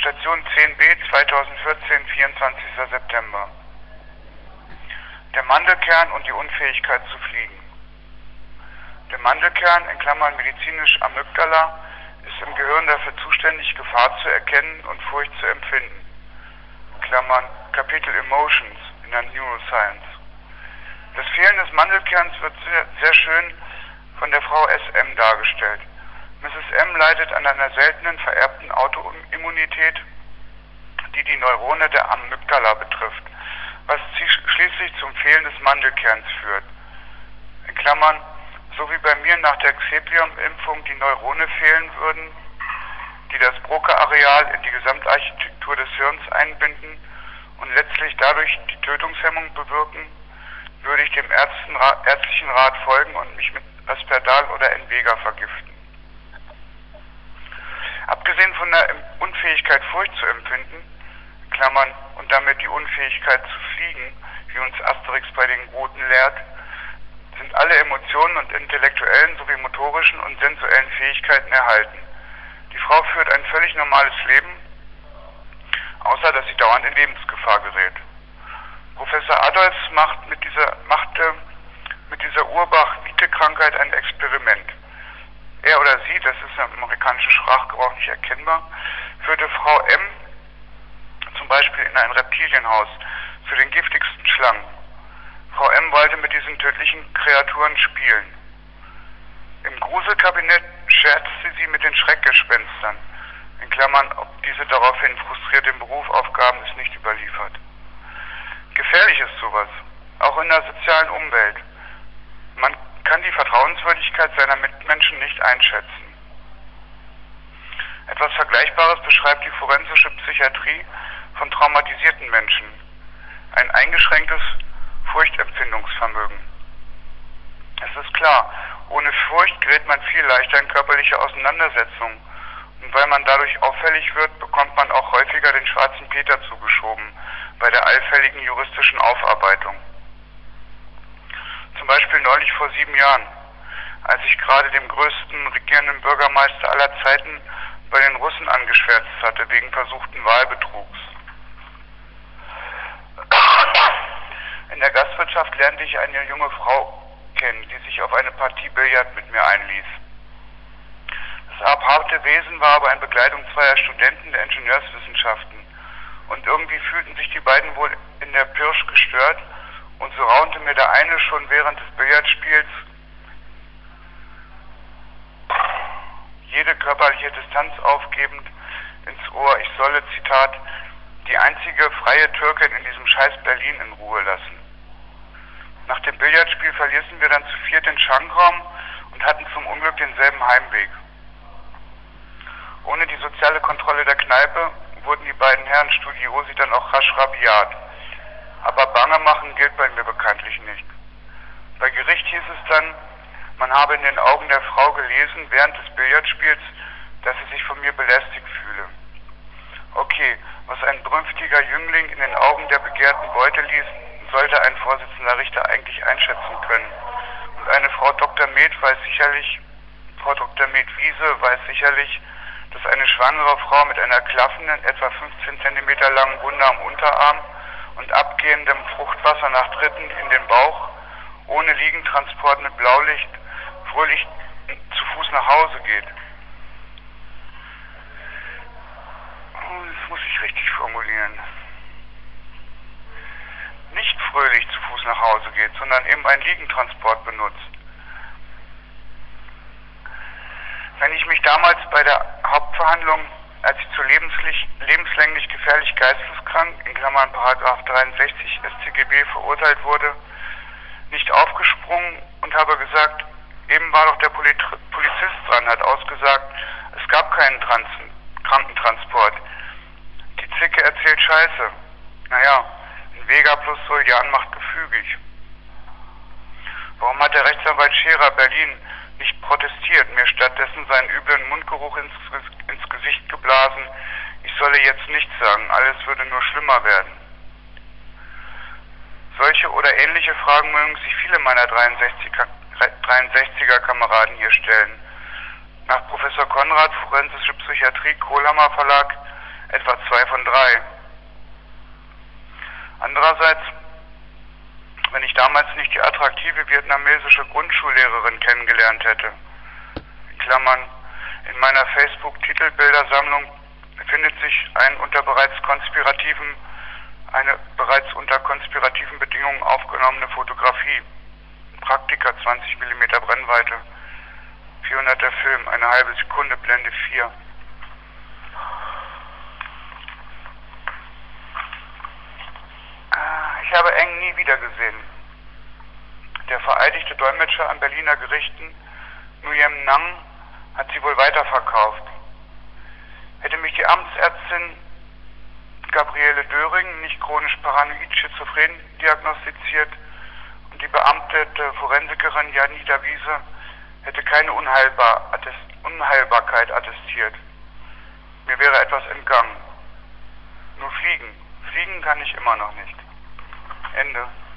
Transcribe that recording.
Station 10b 2014, 24. September. Der Mandelkern und die Unfähigkeit zu fliegen. Der Mandelkern, in Klammern medizinisch Amygdala, ist im Gehirn dafür zuständig, Gefahr zu erkennen und Furcht zu empfinden. In Klammern Kapitel Emotions in der Neuroscience. Das Fehlen des Mandelkerns wird sehr schön von der Frau S.M. dargestellt. Mrs. M. leidet an einer seltenen vererbten Autoimmunität, die die Neurone der Amygdala betrifft, was schließlich zum Fehlen des Mandelkerns führt. In Klammern, so wie bei mir nach der Xeplion-Impfung die Neurone fehlen würden, die das Broca-Areal in die Gesamtarchitektur des Hirns einbinden und letztlich dadurch die Tötungshemmung bewirken, würde ich dem ärztlichen Rat folgen und mich mit Asperdal oder Envega vergiften. Abgesehen von der Unfähigkeit, Furcht zu empfinden, Klammern, und damit die Unfähigkeit zu fliegen, wie uns Asterix bei den Goten lehrt, sind alle Emotionen und intellektuellen sowie motorischen und sensuellen Fähigkeiten erhalten. Die Frau führt ein völlig normales Leben, außer dass sie dauernd in Lebensgefahr gerät. Professor Adolphs machte mit dieser Urbach-Wiete-Krankheit ein Experiment. Er oder sie, das ist im amerikanischen Sprachgebrauch nicht erkennbar, führte Frau M. zum Beispiel in ein Reptilienhaus zu den giftigsten Schlangen. Frau M. wollte mit diesen tödlichen Kreaturen spielen. Im Gruselkabinett scherzte sie mit den Schreckgespenstern, in Klammern, ob diese daraufhin frustriert den Beruf aufgaben, ist nicht überliefert. Gefährlich ist sowas, auch in der sozialen Umwelt. Man kann die Vertrauenswürdigkeit seiner Mitmenschen nicht einschätzen. Etwas Vergleichbares beschreibt die forensische Psychiatrie von traumatisierten Menschen. Ein eingeschränktes Furchtempfindungsvermögen. Es ist klar, ohne Furcht gerät man viel leichter in körperliche Auseinandersetzungen. Und weil man dadurch auffällig wird, bekommt man auch häufiger den schwarzen Peter zugeschoben bei der allfälligen juristischen Aufarbeitung. Zum Beispiel neulich vor 7 Jahren, als ich gerade dem größten regierenden Bürgermeister aller Zeiten bei den Russen angeschwärzt hatte wegen versuchten Wahlbetrugs. In der Gastwirtschaft lernte ich eine junge Frau kennen, die sich auf eine Partie Billard mit mir einließ. Das abharte Wesen war aber in Begleitung zweier Studenten der Ingenieurswissenschaften und irgendwie fühlten sich die beiden wohl in der Pirsch gestört und so raunte mir der eine schon während des Billardspiels jede körperliche Distanz aufgebend ins Ohr, ich solle, Zitat, die einzige freie Türkin in diesem scheiß Berlin in Ruhe lassen. Nach dem Billardspiel verließen wir dann zu viert den Schankraum und hatten zum Unglück denselben Heimweg. Ohne die soziale Kontrolle der Kneipe wurden die beiden Herren Studiosi dann auch rasch rabiat. Aber Bange machen gilt bei mir bekanntlich nicht. Bei Gericht hieß es dann, man habe in den Augen der Frau gelesen während des Billardspiels, dass sie sich von mir belästigt fühle. Okay, was ein brünftiger Jüngling in den Augen der begehrten Beute ließ, sollte ein Vorsitzender Richter eigentlich einschätzen können. Und eine Frau Dr. Med Wiese weiß sicherlich, dass eine schwangere Frau mit einer klaffenden, etwa 15 cm langen Wunde am Unterarm und abgehendem Fruchtwasser nach Dritten in den Bauch, ohne Liegentransport mit Blaulicht, fröhlich zu Fuß nach Hause geht. Das muss ich richtig formulieren. Nicht fröhlich zu Fuß nach Hause geht, sondern eben einen Liegentransport benutzt. Wenn ich mich damals bei der Hauptverhandlung, als ich zu lebenslänglich gefährlich geisteskrank, in Klammern § 63 StGB verurteilt wurde, nicht aufgesprungen und habe gesagt, eben war doch der Polizist dran, hat ausgesagt, es gab keinen Krankentransport. Die Zicke erzählt Scheiße. Naja, ein Vega plus Solian macht gefügig. Warum hat der Rechtsanwalt Scherer Berlin nicht protestiert, mir stattdessen seinen üblen Mundgeruch ins Gesicht geblasen, ich solle jetzt nichts sagen, alles würde nur schlimmer werden? Solche oder ähnliche Fragen mögen sich viele meiner 63er-Kameraden hier stellen. Nach Professor Konrad, Forensische Psychiatrie, Kohlhammer Verlag, etwa 2 von 3. Andererseits, wenn ich damals nicht die attraktive vietnamesische Grundschullehrerin kennengelernt hätte, in Klammern, in meiner Facebook-Titelbildersammlung befindet sich eine bereits unter konspirativen Bedingungen aufgenommene Fotografie. Praktika 20 mm Brennweite, 400er Film, eine halbe Sekunde, Blende 4. Ich habe Eng nie wieder gesehen. Der vereidigte Dolmetscher an Berliner Gerichten, Nguyen Nang, hat sie wohl weiterverkauft. Hätte mich die Amtsärztin Gabriele Döring nicht chronisch paranoid schizophren diagnostiziert und die beamtete Forensikerin Janita Wiese hätte keine Unheilbarkeit attestiert. Mir wäre etwas entgangen. Nur fliegen. Fliegen kann ich immer noch nicht. Ende.